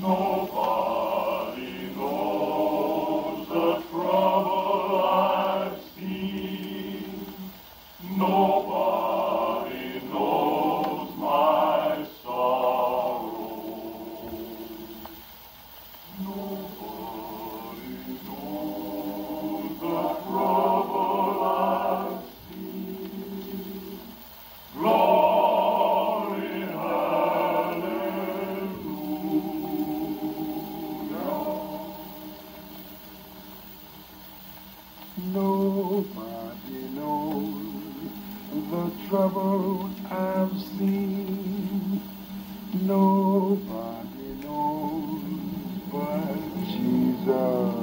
Nobody knows the trouble I've seen. Nobody knows my sorrow. Nobody knows the trouble I've seen. Glory, nobody knows the trouble I've seen. Nobody knows but Jesus.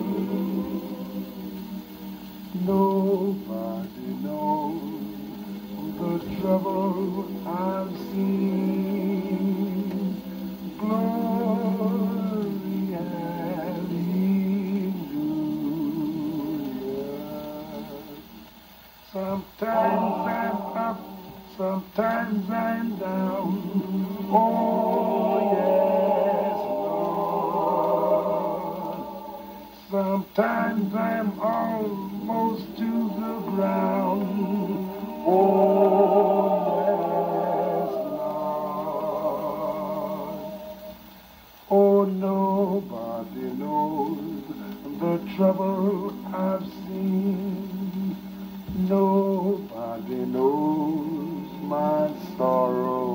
Nobody knows the trouble I've seen. Glory, sometimes I'm up, sometimes I'm down. Oh, yes, Lord. Sometimes I'm almost to the ground. Oh, yes, Lord. Oh, nobody knows the trouble I've seen. Nobody knows my sorrow.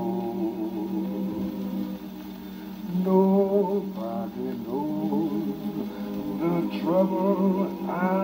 Nobody knows the trouble I